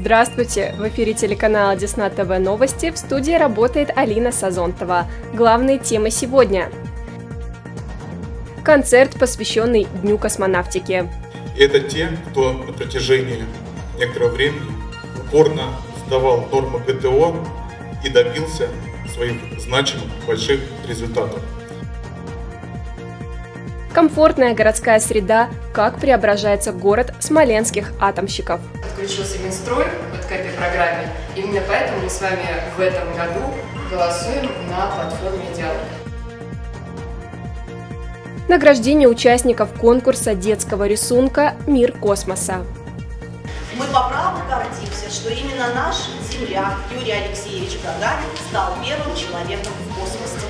Здравствуйте! В эфире телеканала Десна ТВ Новости. В студии работает Алина Сазонтова. Главные темы сегодня. Концерт, посвященный Дню космонавтики. Это те, кто на протяжении некоторого времени упорно сдавал нормы ГТО и добился своих значимых больших результатов. Комфортная городская среда. Как преображается город смоленских атомщиков. Включился Минстрой в этой программе. Именно поэтому мы с вами в этом году голосуем на платформе «Диалог». Награждение участников конкурса детского рисунка «Мир космоса». Мы по праву гордимся, что именно наш земляк Юрий Алексеевич Гагарин стал первым человеком в космосе.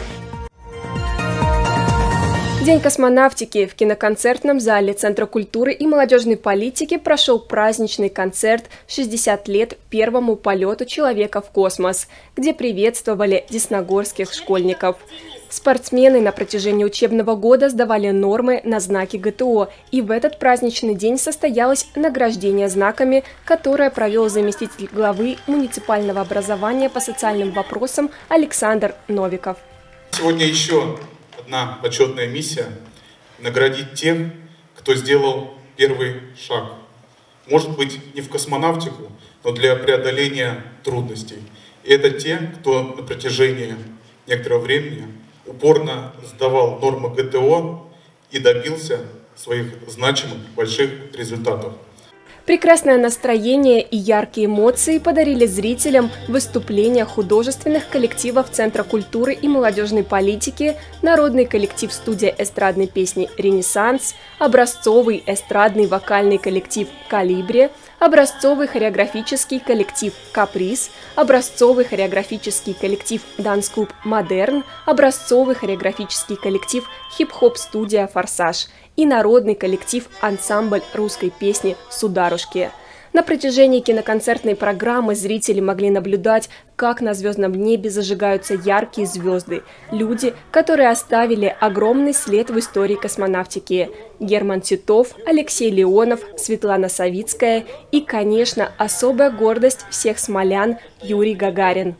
День космонавтики. В киноконцертном зале Центра культуры и молодежной политики прошел праздничный концерт «60 лет первому полету человека в космос», где приветствовали десногорских школьников. Спортсмены на протяжении учебного года сдавали нормы на знаки ГТО, и в этот праздничный день состоялось награждение знаками, которое провел заместитель главы муниципального образования по социальным вопросам Александр Новиков. Сегодня еще одна почетная миссия – наградить тех, кто сделал первый шаг. Может быть, не в космонавтику, но для преодоления трудностей. И это те, кто на протяжении некоторого времени упорно сдавал нормы ГТО и добился своих значимых больших результатов. Прекрасное настроение и яркие эмоции подарили зрителям выступления художественных коллективов Центра культуры и молодежной политики, народный коллектив студия эстрадной песни «Ренессанс», образцовый эстрадный вокальный коллектив «Калибре», образцовый хореографический коллектив «Каприз», образцовый хореографический коллектив «Данс-клуб Модерн», образцовый хореографический коллектив «Хип-хоп-студия Форсаж» и народный коллектив «Ансамбль русской песни Сударушки». На протяжении киноконцертной программы зрители могли наблюдать, как на звездном небе зажигаются яркие звезды. Люди, которые оставили огромный след в истории космонавтики. Герман Титов, Алексей Леонов, Светлана Савицкая и, конечно, особая гордость всех смолян Юрий Гагарин.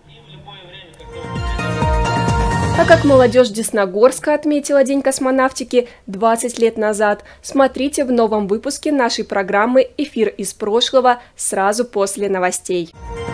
А как молодежь Десногорска отметила День космонавтики 20 лет назад, смотрите в новом выпуске нашей программы «Эфир из прошлого» сразу после новостей.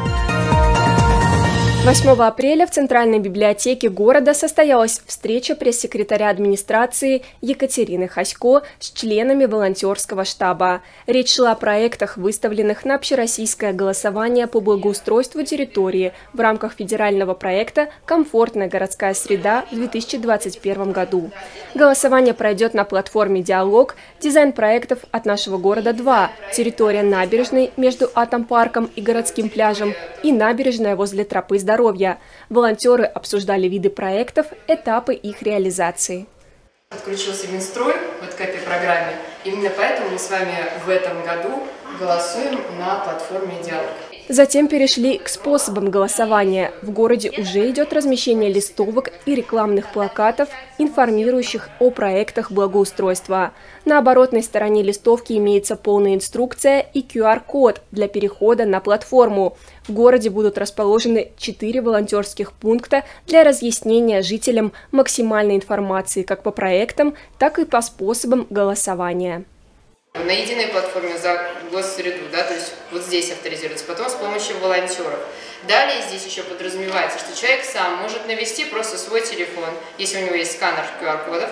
8 апреля в Центральной библиотеке города состоялась встреча пресс-секретаря администрации Екатерины Хасько с членами волонтерского штаба. Речь шла о проектах, выставленных на общероссийское голосование по благоустройству территории в рамках федерального проекта «Комфортная городская среда» в 2021 году. Голосование пройдет на платформе «Диалог», дизайн проектов «От нашего города 2», территория набережной между Атомпарком и городским пляжем и набережная возле тропы здоровья. Волонтеры обсуждали виды проектов, этапы их реализации. Включился Минстрой в этой программе. Именно поэтому мы с вами в этом году голосуем на платформе «Диалог». Затем перешли к способам голосования. В городе уже идет размещение листовок и рекламных плакатов, информирующих о проектах благоустройства. На оборотной стороне листовки имеется полная инструкция и QR-код для перехода на платформу. В городе будут расположены 4 волонтерских пункта для разъяснения жителям максимальной информации как по проектам, так и по способам голосования. На единой платформе за госсреду, то есть вот здесь авторизируется, потом с помощью волонтеров. Далее здесь еще подразумевается, что человек сам может навести просто свой телефон, если у него есть сканер QR-кодов,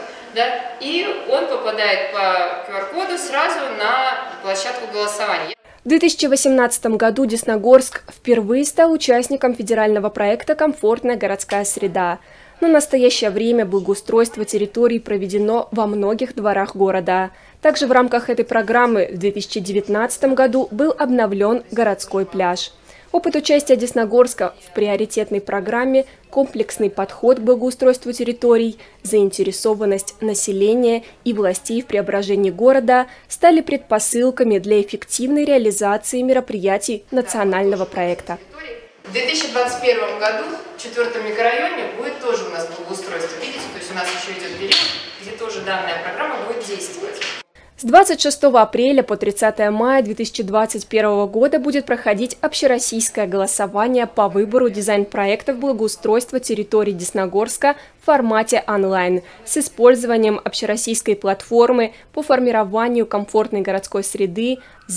и он попадает по QR-коду сразу на площадку голосования. В 2018 году Десногорск впервые стал участником федерального проекта «Комфортная городская среда». На настоящее время благоустройство территорий проведено во многих дворах города. Также в рамках этой программы в 2019 году был обновлен городской пляж. Опыт участия Десногорска в приоритетной программе, комплексный подход к благоустройству территорий, заинтересованность населения и властей в преображении города стали предпосылками для эффективной реализации мероприятий национального проекта. В 2021 году в 4-м микрорайоне будет тоже у нас благоустройство. Видите, то есть у нас еще идет период, где тоже данная программа будет действовать. С 26 апреля по 30 мая 2021 года будет проходить общероссийское голосование по выбору дизайн-проектов благоустройства территории Десногорска в формате онлайн с использованием общероссийской платформы по формированию комфортной городской среды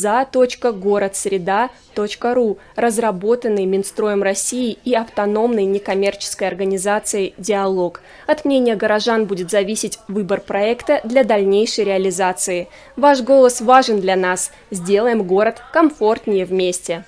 za.городсреда.ру, разработанной Минстроем России и автономной некоммерческой организацией «Диалог». От мнения горожан будет зависеть выбор проекта для дальнейшей реализации. Ваш голос важен для нас. Сделаем город комфортнее вместе.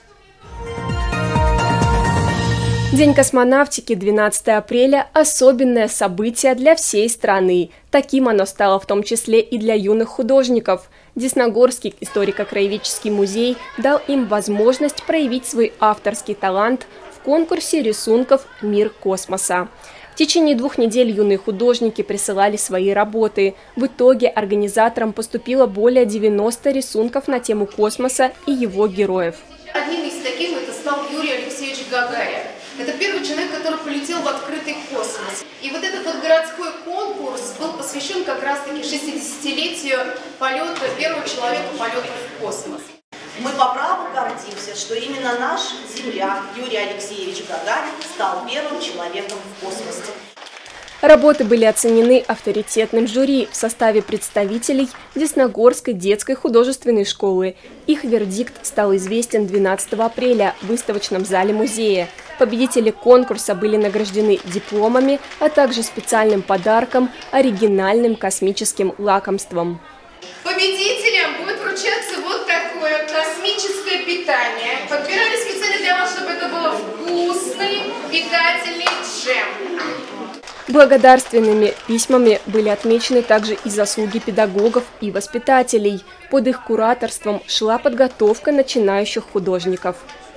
День космонавтики 12 апреля – особенное событие для всей страны. Таким оно стало в том числе и для юных художников. Десногорский историко-краеведческий музей дал им возможность проявить свой авторский талант в конкурсе рисунков «Мир космоса». В течение 2 недель юные художники присылали свои работы. В итоге организаторам поступило более 90 рисунков на тему космоса и его героев. Одним из таких это стал Юрий Алексеевич Гагарин. Это первый человек, который полетел в открытый космос. И вот этот вот городской конкурс был посвящен как раз-таки 60-летию полета первого человека полета в космос. Мы по праву гордимся, что именно наш земляк Юрий Алексеевич Гагарин стал первым человеком в космосе. Работы были оценены авторитетным жюри в составе представителей Десногорской детской художественной школы. Их вердикт стал известен 12 апреля в выставочном зале музея. Победители конкурса были награждены дипломами, а также специальным подарком – оригинальным космическим лакомством. Победителям будет вручаться вот такое космическое питание. Подбирали специально для вас, чтобы это было вкусный, питательный джем. Благодарственными письмами были отмечены также и заслуги педагогов и воспитателей. Под их кураторством шла подготовка начинающих художников.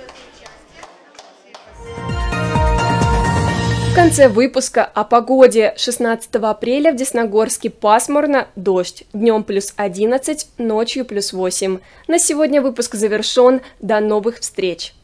В конце выпуска о погоде. 16 апреля в Десногорске пасмурно, дождь. Днем +11, ночью +8. На сегодня выпуск завершен. До новых встреч!